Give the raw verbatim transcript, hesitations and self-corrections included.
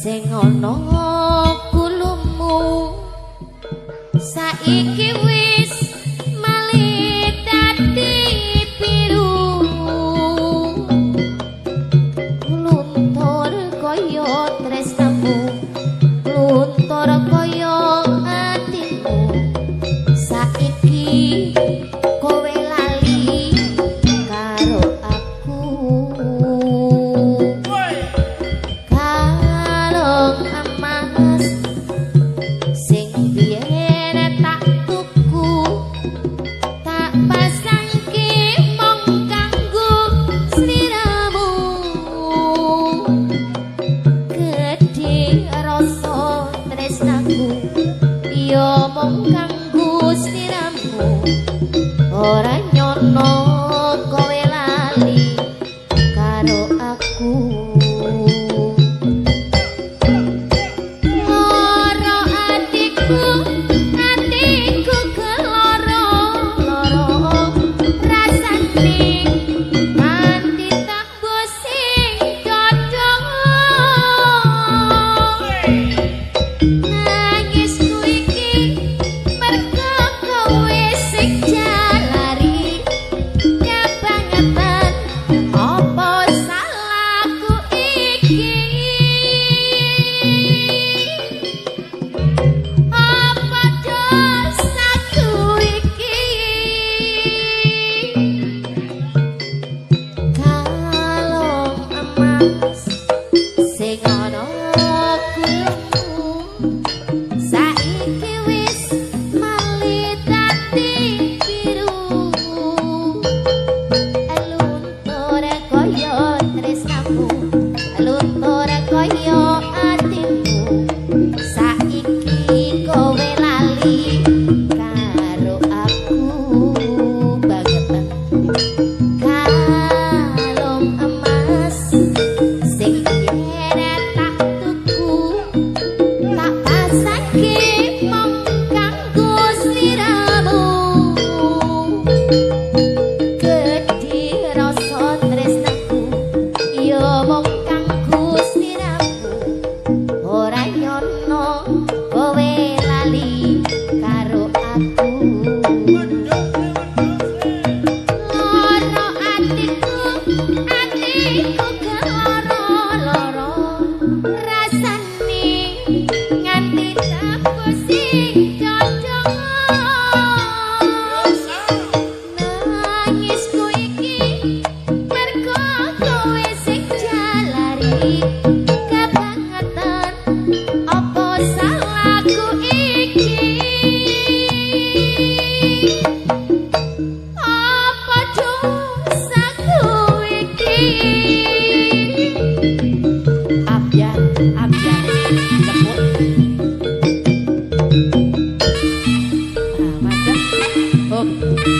sing ana kulumu saiki wis malih dadi biru luntur kaya tresnamu luntur kaya atimu saiki kowe lali karo aku kalong emas sing biyen tak tuku tak pasangke mong kanggo sliramu gedhe rasa tresnaku yo mong kanggo sliramu ora nyono kowe lali karo aku loro atiku atiku keloro loro rasane nganti tambah sing dodong nangisku iki mergo kowe sing jalari kebangetan apa salahku iki apa dosaku iki kalong emas sing ana kulitmu saiki wis malih dadi biru luntur kaya tresnamu luntur kaya atimu saiki kowe lali karo aku bangetan kalong emas sing biyen tak tuku tak pasangke mong kanggo sliramu gedhe rasa tresnaku yo mong kanggo sliramu ora nyono kowe lali karo aku loro atiku atiku keloro loro rasane nganti tambah sing dodong nangisku iki mergo kowe sing jalari kebangetan apa salahku iki apa dosaku iki abyan abyan ceput ah macam oh